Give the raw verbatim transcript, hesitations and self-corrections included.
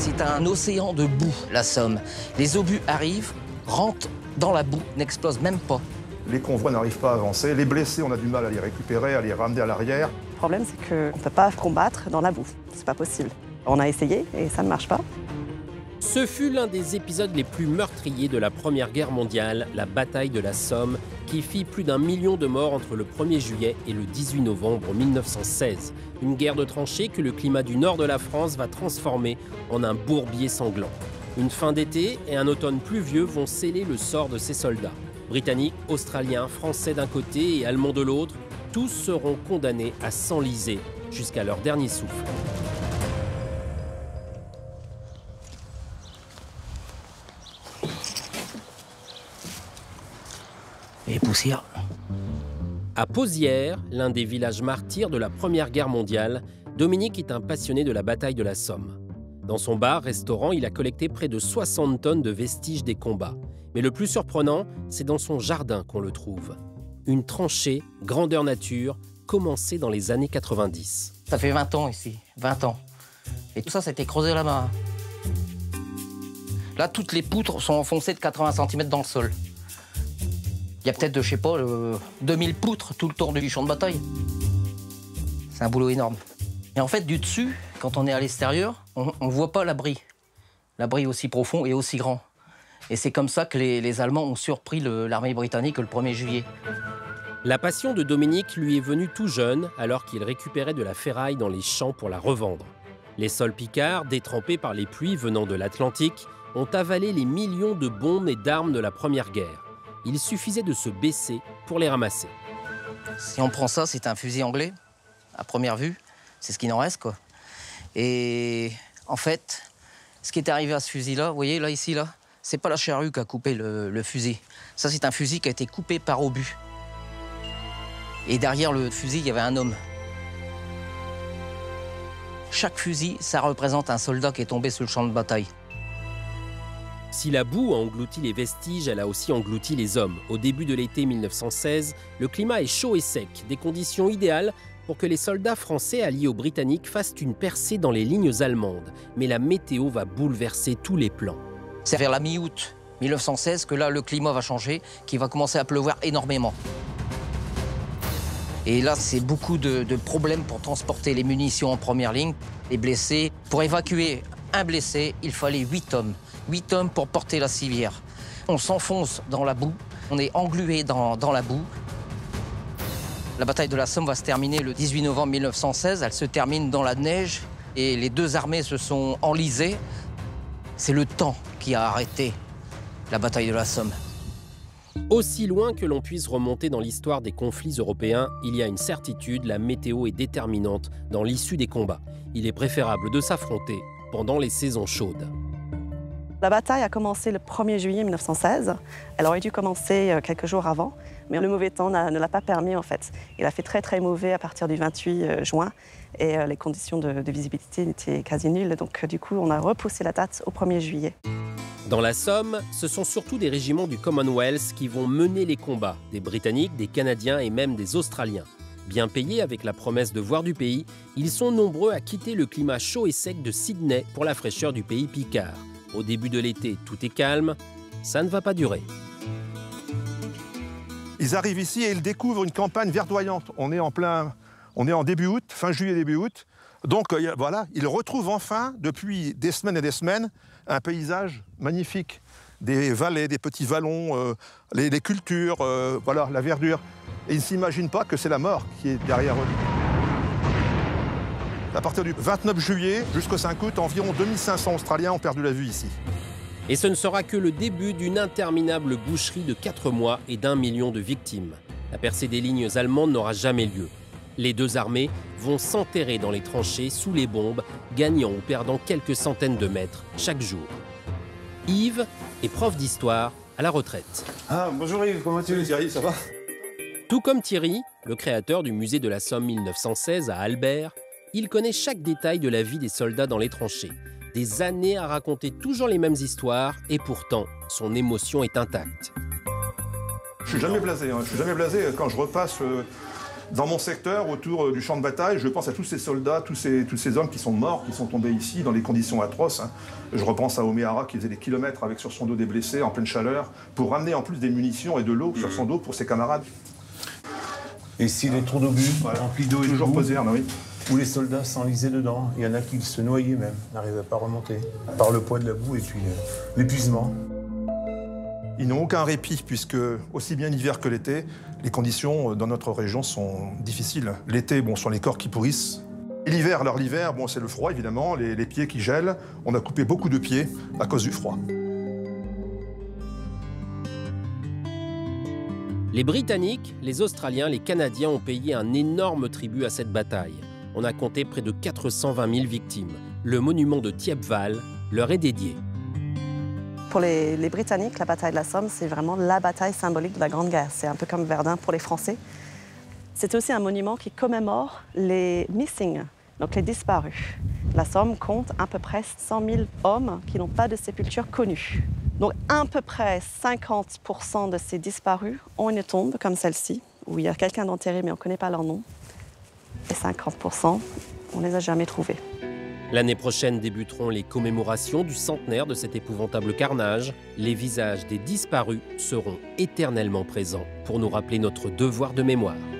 C'est un océan de boue, la Somme. Les obus arrivent, rentrent dans la boue, n'explosent même pas. Les convois n'arrivent pas à avancer. Les blessés, on a du mal à les récupérer, à les ramener à l'arrière. Le problème, c'est qu'on ne peut pas combattre dans la boue. C'est pas possible. On a essayé et ça ne marche pas. Ce fut l'un des épisodes les plus meurtriers de la Première Guerre mondiale, la bataille de la Somme, qui fit plus d'un million de morts entre le premier juillet et le dix-huit novembre mille neuf cent seize. Une guerre de tranchées que le climat du nord de la France va transformer en un bourbier sanglant. Une fin d'été et un automne pluvieux vont sceller le sort de ces soldats. Britanniques, Australiens, Français d'un côté et Allemands de l'autre, tous seront condamnés à s'enliser jusqu'à leur dernier souffle. Et poussière. À Pozières, l'un des villages martyrs de la Première Guerre mondiale, Dominique est un passionné de la bataille de la Somme. Dans son bar-restaurant, il a collecté près de soixante tonnes de vestiges des combats. Mais le plus surprenant, c'est dans son jardin qu'on le trouve. Une tranchée, grandeur nature, commencée dans les années quatre-vingt-dix. Ça fait vingt ans ici, vingt ans. Et tout ça, ça a été creusé à la main. Là, toutes les poutres sont enfoncées de quatre-vingts centimètres dans le sol. Il y a peut-être, je sais pas, euh, deux mille poutres tout le tour du champ de bataille. C'est un boulot énorme. Et en fait, du dessus, quand on est à l'extérieur, on ne voit pas l'abri. L'abri aussi profond et aussi grand. Et c'est comme ça que les, les Allemands ont surpris l'armée britannique le premier juillet. La passion de Dominique lui est venue tout jeune, alors qu'il récupérait de la ferraille dans les champs pour la revendre. Les sols picards, détrempés par les pluies venant de l'Atlantique, ont avalé les millions de bombes et d'armes de la Première Guerre. Il suffisait de se baisser pour les ramasser. Si on prend ça, c'est un fusil anglais, à première vue. C'est ce qu'il en reste, quoi. Et en fait, ce qui est arrivé à ce fusil-là, vous voyez, là, ici, là, c'est pas la charrue qui a coupé le, le fusil. Ça, c'est un fusil qui a été coupé par obus. Et derrière le fusil, il y avait un homme. Chaque fusil, ça représente un soldat qui est tombé sur le champ de bataille. Si la boue a englouti les vestiges, elle a aussi englouti les hommes. Au début de l'été mille neuf cent seize, le climat est chaud et sec, des conditions idéales pour que les soldats français alliés aux Britanniques fassent une percée dans les lignes allemandes. Mais la météo va bouleverser tous les plans. C'est vers la mi-août mille neuf cent seize que là, le climat va changer, qu'il va commencer à pleuvoir énormément. Et là, c'est beaucoup de, de problèmes pour transporter les munitions en première ligne, les blessés. Pour évacuer un blessé, il fallait huit hommes. huit hommes pour porter la civière. On s'enfonce dans la boue, on est englué dans, dans la boue. La bataille de la Somme va se terminer le dix-huit novembre mille neuf cent seize. Elle se termine dans la neige et les deux armées se sont enlisées. C'est le temps qui a arrêté la bataille de la Somme. Aussi loin que l'on puisse remonter dans l'histoire des conflits européens, il y a une certitude, la météo est déterminante dans l'issue des combats. Il est préférable de s'affronter pendant les saisons chaudes. La bataille a commencé le premier juillet mille neuf cent seize. Elle aurait dû commencer quelques jours avant, mais le mauvais temps ne l'a pas permis en fait. Il a fait très très mauvais à partir du vingt-huit juin et les conditions de, de visibilité étaient quasi nulles. Donc du coup, on a repoussé la date au premier juillet. Dans la Somme, ce sont surtout des régiments du Commonwealth qui vont mener les combats, des Britanniques, des Canadiens et même des Australiens. Bien payés avec la promesse de voir du pays, ils sont nombreux à quitter le climat chaud et sec de Sydney pour la fraîcheur du pays picard. Au début de l'été, tout est calme, ça ne va pas durer. Ils arrivent ici et ils découvrent une campagne verdoyante. On est en plein, on est en début août, fin juillet, début août. Donc euh, voilà, ils retrouvent enfin, depuis des semaines et des semaines, un paysage magnifique. Des vallées, des petits vallons, euh, les, les cultures, euh, voilà, la verdure. Et ils ne s'imaginent pas que c'est la mort qui est derrière eux. À partir du vingt-neuf juillet jusqu'au cinq août, environ deux mille cinq cents Australiens ont perdu la vue ici. Et ce ne sera que le début d'une interminable boucherie de quatre mois et d'un million de victimes. La percée des lignes allemandes n'aura jamais lieu. Les deux armées vont s'enterrer dans les tranchées sous les bombes, gagnant ou perdant quelques centaines de mètres chaque jour. Yves est prof d'histoire à la retraite. Ah, bonjour Yves, comment tu vas? Thierry, ça va? Tout comme Thierry, le créateur du musée de la Somme mille neuf cent seize à Albert, il connaît chaque détail de la vie des soldats dans les tranchées. Des années à raconter toujours les mêmes histoires et pourtant, son émotion est intacte. Je suis jamais blasé, hein. Je suis jamais blasé quand je repasse euh, Dans mon secteur, autour du champ de bataille, je pense à tous ces soldats, tous ces, tous ces hommes qui sont morts, qui sont tombés ici dans des conditions atroces. Hein. Je repense à Omehara qui faisait des kilomètres avec sur son dos des blessés en pleine chaleur pour ramener en plus des munitions et de l'eau mmh. sur son dos pour ses camarades. Et si les trous d'obus voilà. remplis d'eau et toujours posés, oui. Où les soldats s'enlisaient dedans, il y en a qui se noyaient même, n'arrivaient pas à remonter, par le poids de la boue et puis l'épuisement. Ils n'ont aucun répit puisque, aussi bien l'hiver que l'été, les conditions dans notre région sont difficiles. L'été, bon, ce sont les corps qui pourrissent. L'hiver, alors l'hiver, bon, c'est le froid évidemment, les, les pieds qui gèlent. On a coupé beaucoup de pieds à cause du froid. Les Britanniques, les Australiens, les Canadiens ont payé un énorme tribut à cette bataille. On a compté près de quatre cent vingt mille victimes. Le monument de Thiepval leur est dédié. Pour les, les Britanniques, la bataille de la Somme, c'est vraiment la bataille symbolique de la Grande Guerre. C'est un peu comme Verdun pour les Français. C'est aussi un monument qui commémore les missing, donc les disparus. La Somme compte à peu près cent mille hommes qui n'ont pas de sépulture connue. Donc à peu près cinquante pour cent de ces disparus ont une tombe comme celle-ci, où il y a quelqu'un d'enterré mais on ne connaît pas leur nom. Et cinquante pour cent, on ne les a jamais trouvés. L'année prochaine débuteront les commémorations du centenaire de cet épouvantable carnage. Les visages des disparus seront éternellement présents pour nous rappeler notre devoir de mémoire.